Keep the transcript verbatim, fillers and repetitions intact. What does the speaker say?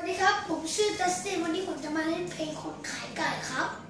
ดีครับผมชื่อจัสตินวันนี้ผมจะมาเล่นเพลงคนขายไก่ครับ